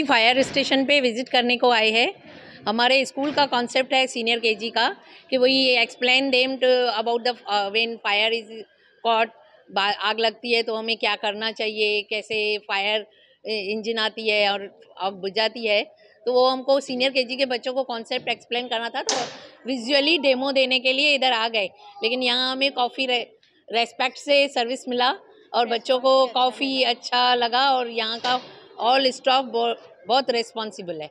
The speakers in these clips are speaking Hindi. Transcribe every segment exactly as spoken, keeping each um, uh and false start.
अभी फायर स्टेशन पे विजिट करने को आए हैं। हमारे स्कूल का कॉन्सेप्ट है सीनियर केजी का कि वही explain them to about the when fire is caught, आग लगती है तो हमें क्या करना चाहिए, कैसे फायर इंजन आती है और आग बुझाती है। तो वो हमको सीनियर केजी के बच्चों को कॉन्सेप्ट एक्सप्लेन करना था, तो विजुअली डेमो देने के लिए इधर आ गए। लेकिन यहाँ हमें काफ़ी रेस्पेक्ट से सर्विस मिला और बच्चों को काफ़ी अच्छा लगा और यहाँ का ऑल स्टाफ बहुत रिस्पॉन्सिबल है।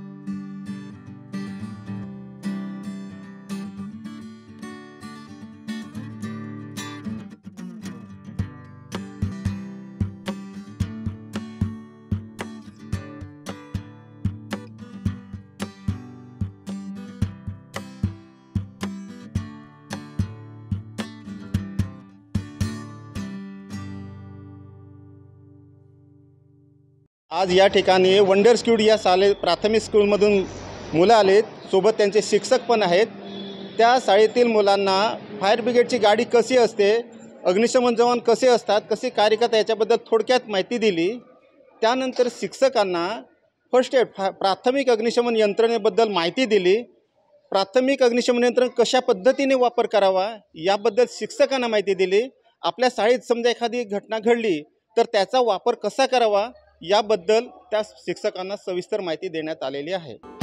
आज या ठिकाणी वंडर स्कूल या शाळे प्राथमिक स्कूलमधून मुलं आलेत, सोबत त्यांचे शिक्षक पण आहेत। त्या शाळेतील मुलांना फायर ब्रिगेडची गाडी कशी असते, अग्निशमन जवान कसे असतात, कसे कार्य करतात याच्याबद्दल थोडक्यात माहिती दिली। त्यानंतर शिक्षकांना फर्स्ट एड प्राथमिक अग्निशमन यंत्रणेबद्दल माहिती दिली। प्राथमिक अग्निशमन यंत्रण कशा पद्धतीने वापर करावा याबद्दल शिक्षकांना माहिती दिली। आपल्या शाळेत समजा एखादी घटना घडली तर त्याचा वापर कसा करावा याबद्दल त्या शिक्षकांना सविस्तर माहिती देण्यात आलेली आहे।